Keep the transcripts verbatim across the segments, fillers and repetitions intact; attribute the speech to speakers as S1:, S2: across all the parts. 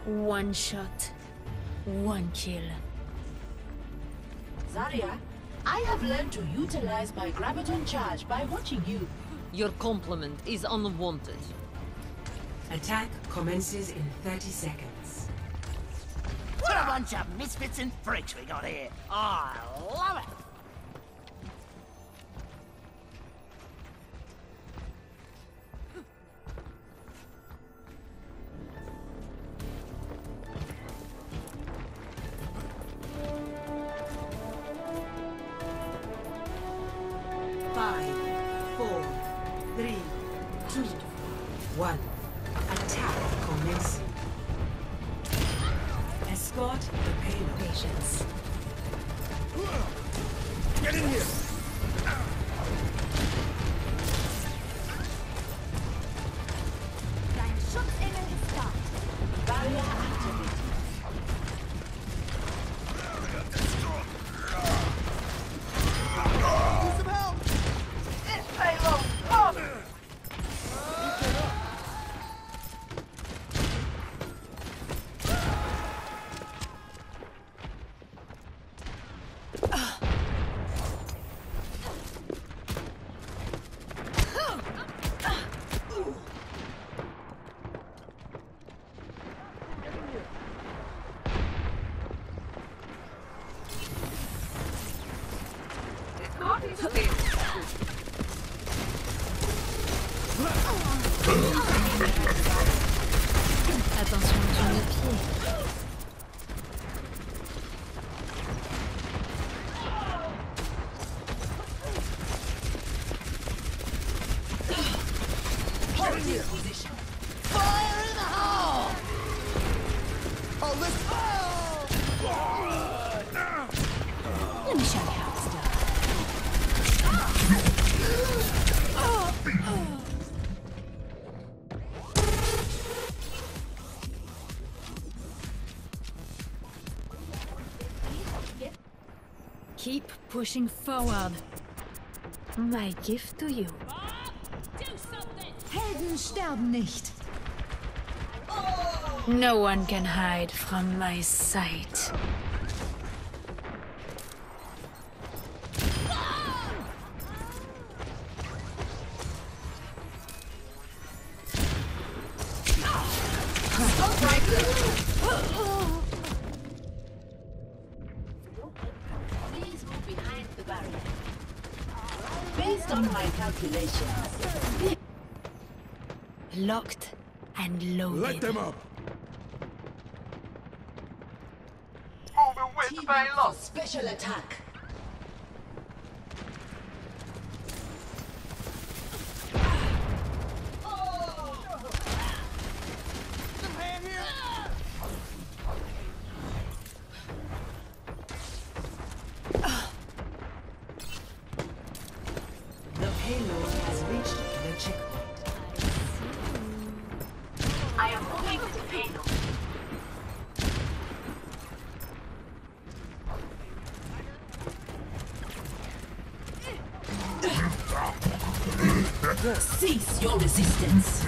S1: One shot, one kill.
S2: Zarya, I have learned to utilize my graviton charge by watching you.
S3: Your compliment is unwanted.
S4: Attack commences in thirty seconds.
S5: What a bunch of misfits and freaks we got here. I love it.
S4: Five, four, three, two, one. Attack commencing. Escort the payload.
S1: Patience.
S5: Get in here.
S2: Dein Schutzengel ist da. Barrier activated.
S5: Need some help. This payload. Oh.
S1: Attention sur le pied.
S2: Position.
S5: Fire in the hole. Oh, let's.
S1: Let me show you how it's done. Keep pushing forward. My gift to you. Helden sterben nicht. No one can hide from my sight.
S2: Please move behind the barrier. Based on my calculations.
S1: Locked and loaded.
S5: Let them up.
S6: Moving with
S2: Team
S6: the
S2: up for
S6: payload.
S2: special attack.
S5: Some hand here.
S4: The payload has reached the checkpoint.
S2: I am moving with the payload. Cease your resistance.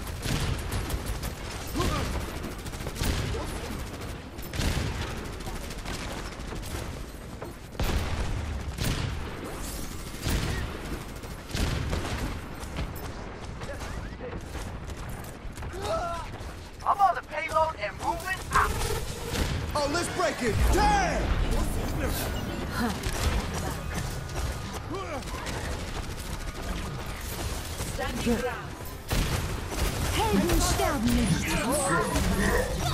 S6: I'm on the payload and moving out.
S5: Oh, let's break it. Damn.
S2: Standing ground.
S1: Helden sterben nicht.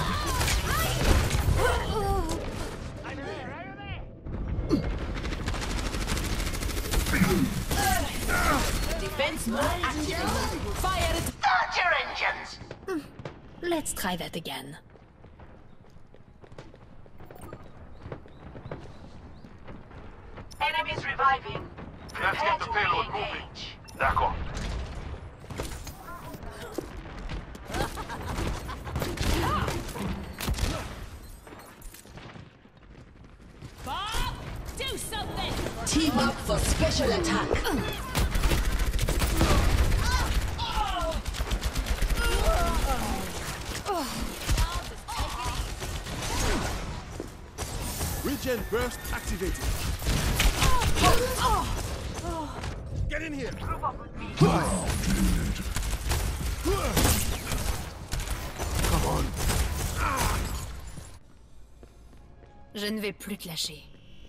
S2: Defense mode activated. Fire it.
S6: Start your engines.
S1: Let's try that again.
S2: Enemies reviving.
S6: Let's
S2: Prepare
S6: get the
S2: to
S6: payload moving.
S2: re-engage.
S6: D'accord.
S1: Bob, do something!
S2: Team up for special attack.
S7: Regen burst activated. Get in here. Come on.
S1: Je ne vais plus te lâcher.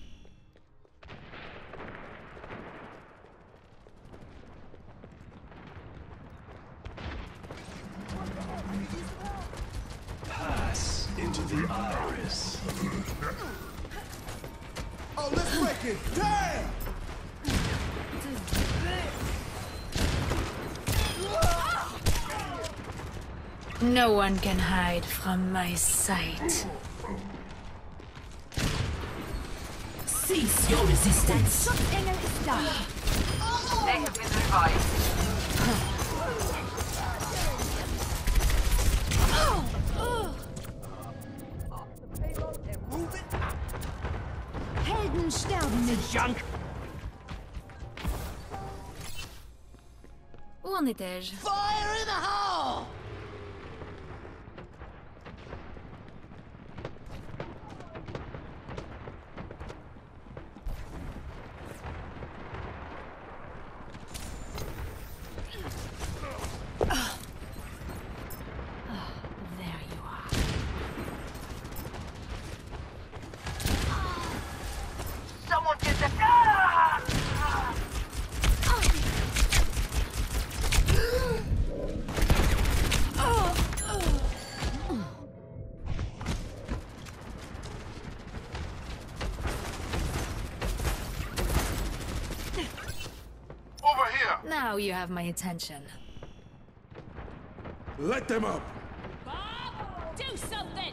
S7: Pass into the iris. Oh, let's break it. Damn!
S1: No one can hide from my sight.
S2: Cease your resistance.
S1: Engel ist da.
S6: They have been revived.
S1: Helden sterben nicht.
S5: Junk.
S1: Où en étais-je?
S5: Fire in the hole!
S1: There you are.
S6: Someone get the... Ah! Over here.
S1: Now you have my attention.
S7: Let them up.
S1: Do something!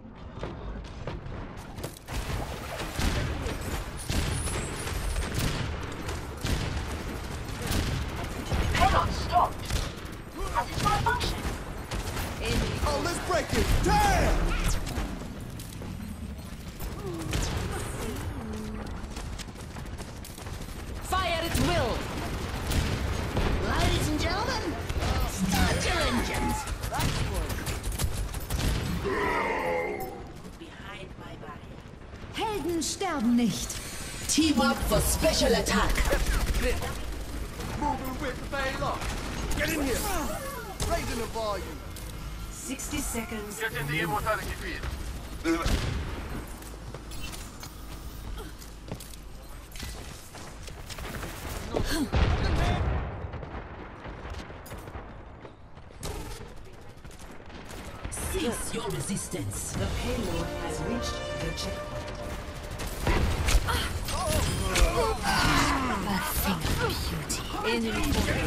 S6: Payload stopped. Has it malfunctioned?
S7: Oh, let's break it. Damn!
S3: Fire at will!
S5: Ladies and gentlemen, start your engines. Behind my barrier.
S1: Helden sterben nicht.
S2: Team up for special attack.
S7: Moving with the payload. Get in here. Raising the volume.
S4: sixty seconds.
S6: Get in the immortality field.
S2: Cease your resistance.
S4: The payload has reached the checkpoint.
S1: A thing of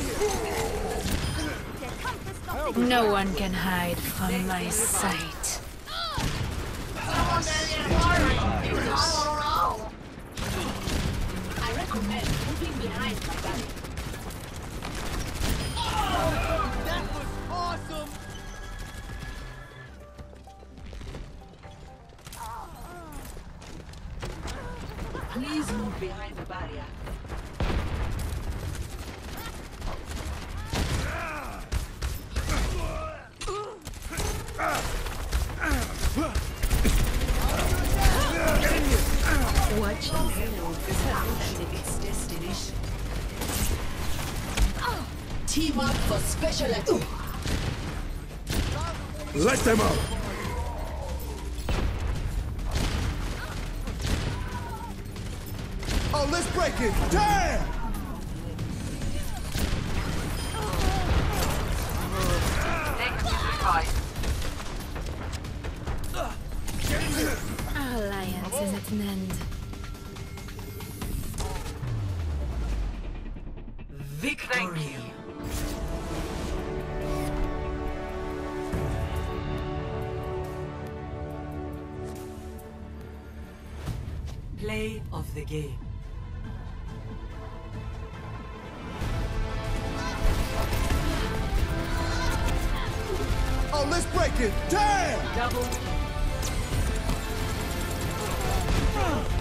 S1: beauty. No one can hide from my sight.
S2: I recommend moving behind my barrier.
S7: That was awesome.
S2: Please move behind the barrier.
S1: Watch
S4: And its destination.
S2: Team up for special attack.
S7: Let them up. Oh, let's break it. Damn!
S6: They have been revived.
S1: Our alliance is at an end.
S4: Victory! Play of the game.
S7: Oh, let's break it. Damn!
S4: Double.